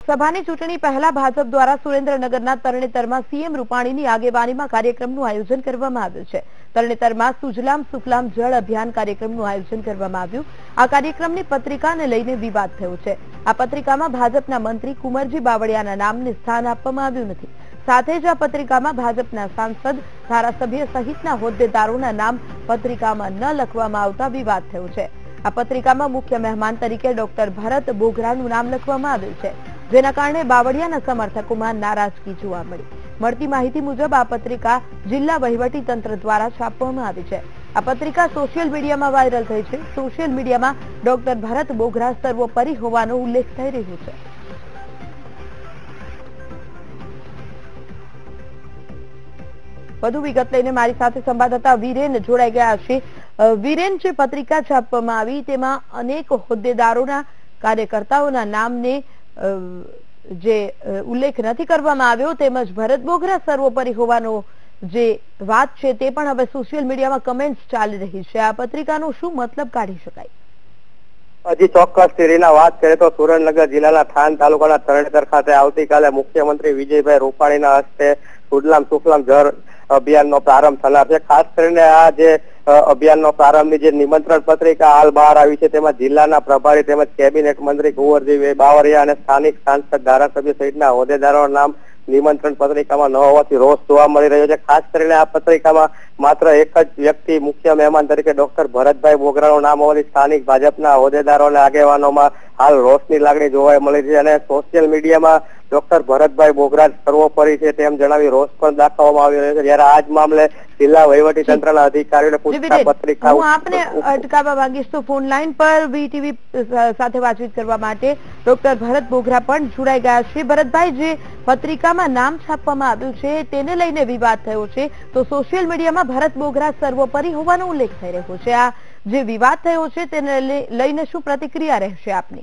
લોકસભાની ચૂંટણી પહેલા ભાજપ દ્વારા સુરેન્દ્રનગરના તરણેતરમાં સીએમ રૂપાણીની આગેવાનીમાં કાર્યક્રમનું આયોજન કરવામાં આવ્યું છે। તરણેતરમાં સુજલામ સુફલામ જળ અભિયાન કાર્યક્રમનું આયોજન કરવામાં આવ્યું। આ કાર્યક્રમની પત્રિકાને લઈને વિવાદ થયો છે। આ પત્રિકામાં ભાજપના મંત્રી કુંવરજી બાવળિયાના નામને સ્થાન આપવામાં આવ્યું નથી। સાથે જ આ પત્રિકામાં ભાજપના સાંસદ, ધારાસભ્ય સહિતના હોદ્દેદારોના નામ પત્રિકામાં ન લખવામાં આવતા વિવાદ થયો છે। આ પત્રિકામાં મુખ્ય મહેમાન તરીકે ડોક્ટર ભરત બોઘરાનું નામ લખવામાં આવ્યું છે, જેના કારણે બાવળિયાના સમર્થકોમાં નારાજગી જોવા મળી। મળતી માહિતી મુજબ આ પત્રિકા જિલ્લા વહીવટી તંત્ર દ્વારા છાપવામાં આવી છે। આ પત્રિકા સોશિયલ મીડિયામાં વાયરલ થઈ છે। સોશિયલ મીડિયામાં ડોક્ટર ભરત બોઘરા સર્વોપરી હોવાનો ઉલ્લેખ થઈ રહ્યો છે। વધુ વિગત લઈને મારી સાથે સંવાદદાતા વીરેન જોડાઈ ગયા છે। વીરેન, જે પત્રિકા છાપવામાં આવી તેમાં અનેક હોદ્દેદારોના, કાર્યકર્તાઓના નામને જે ઉલ્લેખ નથી કરવામાં આવ્યો, તેમજ ભરત બોઘરા સર્વોપરી હોવાનો જે વાત છે તે પણ હવે સોશિયલ મીડિયામાં કમેન્ટ્સ ચાલી રહી છે। આ પત્રિકાનો શું મતલબ કાઢી શકાય? હજી ચોક્કસ તેરીના વાત કરીએ તો સુરેન્દ્રનગર જિલ્લાના થાન તાલુકાના તરણેતર ખાતે આવતીકાલે મુખ્યમંત્રી વિજયભાઈ રૂપાણીના હસ્તે સુજલામ સુફલામ જળ અભિયાનનો પ્રારંભ થનાર છે। ખાસ કરીને આ જે અભિયાનનો પ્રારંભની જે નિમંત્રણ પત્રિકા હાલ બહાર આવી છે તેમાં જિલ્લાના પ્રભારી તેમજ કેબિનેટ મંત્રી કુંવરજી બાવળિયા અને સ્થાનિક સાંસદ, ધારાસભ્ય સહિતના હોદ્દેદારોના નામ નિમંત્રણ પત્રિકામાં ન હોવાથી રોષ જોવા મળી રહ્યો છે। ખાસ કરીને આ પત્રિકામાં માત્ર એક જ વ્યક્તિ મુખ્ય મહેમાન તરીકે ડોક્ટર ભરતભાઈ બોઘરાનું નામ હોવાથી સ્થાનિક ભાજપના હોદ્દેદારો અને આગેવાનોમાં હાલ રોષની લાગણી જોવા મળી છે અને સોશિયલ મીડિયામાં ડોક્ટર ભરતભાઈ બોઘરા સર્વોપરી છે તેમ જણાવી રોષ પણ દાખવવામાં આવી રહ્યો છે। જ્યારે આ જ મામલે જિલ્લા વહીવટી તંત્રના અધિકારીઓને પૂછતા પત્રિકા હું આપને અટકાવવા માંગીશ તો ફોન લાઈન પર વીટીવી સાથે વાતચીત કરવા માટે ડોક્ટર ભરત બોઘરા પણ જોડાઈ ગયા છે। ભરતભાઈ, જે પત્રિકામાં નામ છાપવામાં આવ્યું છે તેને લઈને વિવાદ થયો છે, તો સોશિયલ મીડિયામાં ભરત બોઘરા સર્વોપરી હોવાનો ઉલ્લેખ થઈ રહ્યો છે। આ જે વિવાદ થયો છે તેને લઈને શું પ્રતિક્રિયા રહેશે આપની?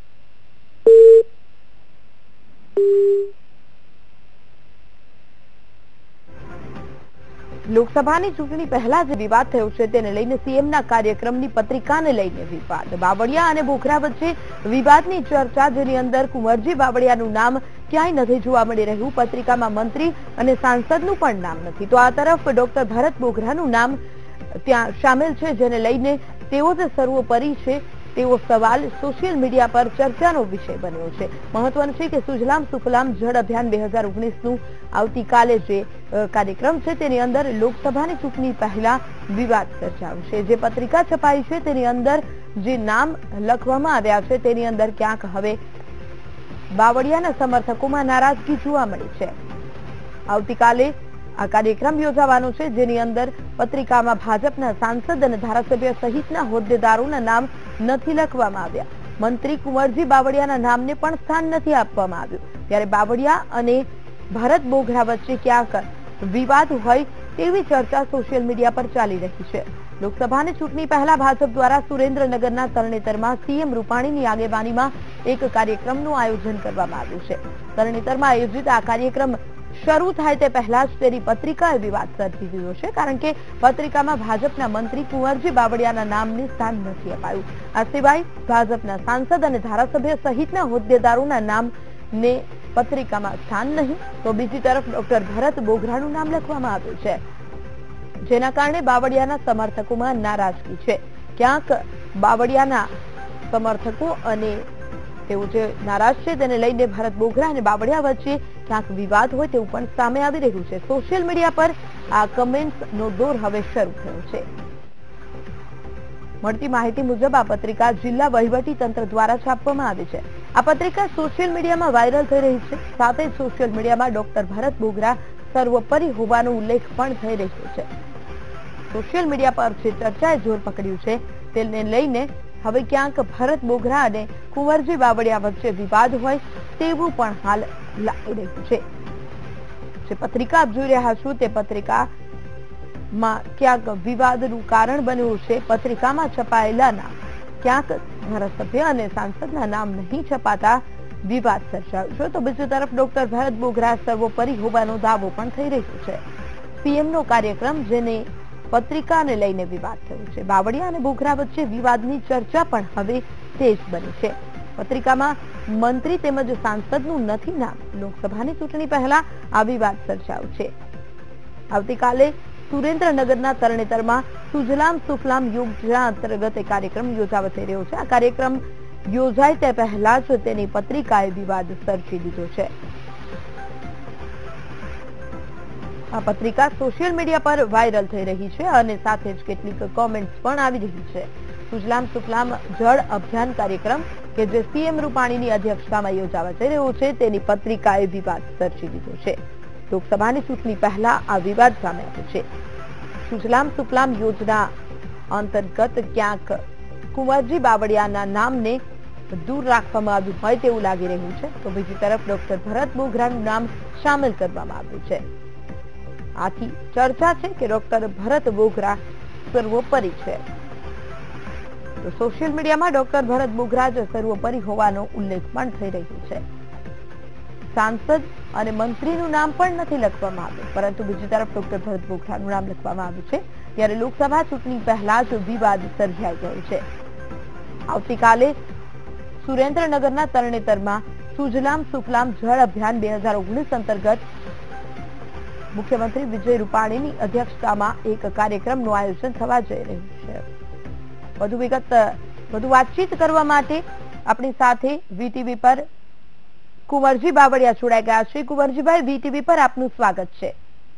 લોકસભાની ચૂંટણી પહેલા જે વિવાદ થયો છે તેને લઈને સીએમના કાર્યક્રમની પત્રિકાને લઈને વિવાદ, બાવળિયા અને બોઘરા વચ્ચે વિવાદની ચર્ચા, જેની અંદર કુંવરજી બાવળિયાનું નામ ક્યાંય નથી જોવા મળી રહ્યું। પત્રિકામાં મંત્રી અને સાંસદનું પણ નામ નથી, તો આ તરફ ડોક્ટર ભરત બોઘરાનું નામ ત્યાં સામેલ છે, જેને લઈને તેઓ જે સર્વોપરી છે તેવો સવાલ સોશિયલ મીડિયા પર ચર્ચાનો વિષય બન્યો છે। મહત્વનું છે કે સુજલામ સુફલામ જળ અભિયાન 2019નું આવતીકાલે જે કાર્યક્રમ છે તેની અંદર લોકસભાની ચૂંટણી પહેલા વિવાદ સર્જાવશે। જે પત્રિકા છપાઈ છે તેની અંદર જે નામ લખવામાં આવ્યા છે તેની અંદર ક્યાંક હવે બાવળિયાના સમર્થકોમાં નારાજગી જોવા મળી છે। આવતીકાલે આ કાર્યક્રમ યોજાવાનો છે, જેની અંદર પત્રિકામાં ભાજપના સાંસદ અને ધારાસભ્ય સહિતના હોદ્દેદારોના નામ નથી લખવામાં આવ્યા। મંત્રી કુંવરજી બાવળિયાના નામને પણ સ્થાન નથી આપવામાં આવ્યું। ત્યારે બાવળિયા અને ભરત બોઘરા વચ્ચે ક્યાંક વિવાદ હોય તેવી ચર્ચા સોશિયલ મીડિયા પર ચાલી રહી છે। લોકસભાની ચૂંટણી પહેલા ભાજપ દ્વારા સુરેન્દ્રનગરના તરણેતરમાં સીએમ રૂપાણીની આગેવાનીમાં એક કાર્યક્રમનું આયોજન કરવામાં આવ્યું છે। તરણેતરમાં આયોજિત આ કાર્યક્રમ શરૂ થાય તે પહેલા જ તેની પત્રિકાએ વિવાદ સર્જી દીધો છે, કારણ કે પત્રિકામાં ભાજપના મંત્રી કુંવરજી બાવળિયાના નામને સ્થાન નથી અપાયું। આ સિવાય ભાજપના સાંસદ અને ધારાસભ્ય સહિતના હોદ્દેદારોના નામને પત્રિકામાં સ્થાન નહીં, તો બીજી તરફ ડોક્ટર ભરત બોઘરાનું નામ લખવામાં આવ્યું છે, જેના કારણે બાવળિયાના સમર્થકોમાં નારાજગી છે। ક્યાંક બાવળિયાના સમર્થકો અને તેઓ જે નારાજ છે તેને લઈને ભરત બોઘરા અને બાવળિયા વચ્ચે ક્યાંક વિવાદ હોય તેવું પણ સામે આવી રહ્યું છે। સોશિયલ મીડિયા પર આ કમેન્ટ્સનો દોર હવે શરૂ થયો છે। મળતી માહિતી મુજબ આ પત્રિકા જિલ્લા વહીવટી તંત્ર દ્વારા છાપવામાં આવી છે। આ પત્રિકા સોશિયલ મીડિયામાં વાયરલ થઈ રહી છે, સાથે જ સોશિયલ મીડિયામાં ડોક્ટર ભરત બોઘરા સર્વોપરી હોવાનો ઉલ્લેખ પણ થઈ રહ્યો છે। સોશિયલ મીડિયા પર જે ચર્ચાએ જોર પકડ્યું છે તેને લઈને હવે ક્યાંક ભરત બોઘરા અને કુંવરજી બાવળિયા વચ્ચે વિવાદ હોય તેવું પણ હાલ લાગી રહ્યું છે। જે પત્રિકા આપ જોઈ રહ્યા છો તે પત્રિકામાં ક્યાંક વિવાદનું કારણ બન્યું છે। પત્રિકામાં છપાયેલા નામ ક્યાંક ધારાસભ્ય અને સાંસદના નામ નહીં છપાતા વિવાદ સર્જાયો છે, તો બીજી તરફ ડોક્ટર ભરત બોઘરા સર્વોપરી હોવાનો દાવો પણ થઈ રહ્યો છે। સીએમનો કાર્યક્રમ, જેને પત્રિકાને લઈને વિવાદ થયો છે। બાવળિયા અને બોઘરા વચ્ચે વિવાદની ચર્ચા પણ હવે તેજ બની છે। પત્રિકામાં મંત્રી તેમજ સાંસદનું નથી નામ. લોકસભાની ચૂંટણી પહેલા આ વિવાદ સર્જાયો છે. આવતીકાલે સુરેન્દ્રનગરના તરણેતરમાં સુજલામ સુફલામ યોજના અંતર્ગત એક કાર્યક્રમ યોજાવા જઈ રહ્યો છે. આ કાર્યક્રમ યોજાય તે પહેલા જ તેની પત્રિકાએ વિવાદ સર્જી દીધો છે. આ પત્રિકા સોશિયલ મીડિયા પર વાયરલ થઈ રહી છે અને સાથે જ કેટલીક કોમેન્ટ્સ પણ આવી રહી છે. સુજલામ સુફલામ જળ અભિયાન કાર્યક્રમ કે જે સીએમ રૂપાણીની અધ્યક્ષતામાં યોજાવા જઈ રહ્યો છે તેની પત્રિકાએ વિવાદ સર્જી દીધો છે. લોકસભાની ચૂંટણી પહેલા આ વિવાદ સામે આવ્યો છે. સુજલામ સુફલામ યોજના અંતર્ગત ક્યાંક કુંવરજી બાવળિયાના નામને દૂર રાખવામાં આવ્યું હોય તેવું લાગી રહ્યું છે, તો બીજી તરફ ડોક્ટર ભરત બોઘરાનું નામ સામેલ કરવામાં આવ્યું છે. આથી ચર્ચા છે કે ડોક્ટર ભરત બોઘરા સર્વોપરી છે. તો સોશિયલ મીડિયામાં ડોક્ટર ભરત બોઘરા જ સર્વોપરી હોવાનો ઉલ્લેખ પણ થઈ રહ્યો છે. સાંસદ અને મંત્રીનું નામ પણ નથી લખવામાં આવ્યું, પરંતુ બીજી તરફ ડોક્ટર ભરત બોઘરાનું નામ લખવામાં આવ્યું છે. ત્યારે લોકસભા ચૂંટણી પહેલા જ વિવાદ સર્જાઈ ગયો છે. આવતીકાલે સુરેન્દ્રનગરના તરણેતરમાં સુજલામ સુફલામ જળ અભિયાન 2019 અંતર્ગત મુખ્યમંત્રી વિજય રૂપાણીની અધ્યક્ષતામાં એક કાર્યક્રમનું આયોજન થવા જઈ રહ્યું છે. વધુ વાતચીત કરવા માટે આપણી સાથે વીટીવી પર કુંવરજી બાવળિયા જોડાઈ ગયા છે. કુંવરજીભાઈ, વીટીવી પર આપનું સ્વાગત છે.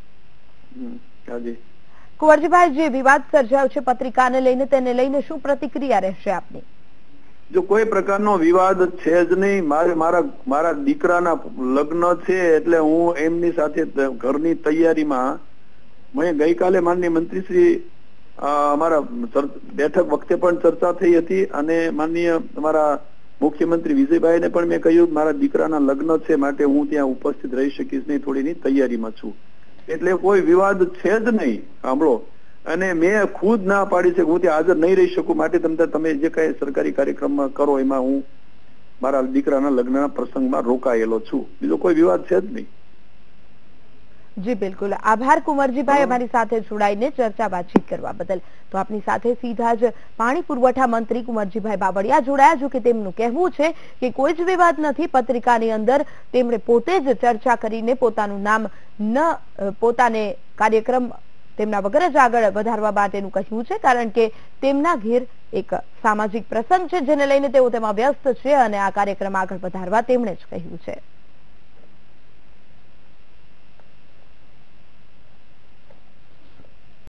કુંવરજીભાઈ, જે વિવાદ સર્જાયો છે પત્રિકાને લઈને, તેને લઈને શું પ્રતિક્રિયા રહેશે આપની? જો કોઈ પ્રકારનો વિવાદ છે જ નહીં. મારા દીકરાના લગ્ન છે એટલે હું એમની સાથે ઘરની તૈયારીમાં મેં ગઈકાલે માનનીય મંત્રીશ્રી અમારા બેઠક વખતે પણ ચર્ચા થઈ હતી અને માનનીય અમારા મુખ્યમંત્રી વિજયભાઈને પણ મેં કહ્યું મારા દીકરાના લગ્ન છે માટે હું ત્યાં ઉપસ્થિત રહી શકીશ નહીં, થોડીની તૈયારીમાં છું. એટલે કોઈ વિવાદ છે જ નહીં. સાંભળો, અને મેં ખુદ ના પાડી છે કે હું ત્યાં હાજર નહીં રહી શકું, માટે તમે જે કઈ સરકારી કાર્યક્રમમાં કરો એમાં હું મારા દીકરાના લગ્નના પ્રસંગમાં રોકાયેલો છું. બીજો કોઈ વિવાદ છે જ નહીં. જી બિલકુલ, આભાર કુંવરજીભાઈ અમારી સાથે જોડાઈને ચર્ચા વાતચીત કરવા બદલ. તો આપની સાથે સીધા જ પાણી પુરવઠા મંત્રી કુંવરજીભાઈ બાવળિયા જોડાયા. જો કે તેમનું કહેવું છે કે કોઈ જ વિવાદ નથી. પત્રિકાની અંદર તેમણે પોતે જ ચર્ચા કરીને પોતાનું નામ પોતાને કાર્યક્રમ તેમના વગર જ આગળ વધારવા માટેનું કહ્યું છે, કારણ કે તેમના ઘેર એક સામાજિક પ્રસંગ છે જેને લઈને તેઓ તેમાં વ્યસ્ત છે અને આ કાર્યક્રમ આગળ વધારવા તેમણે જ કહ્યું છે.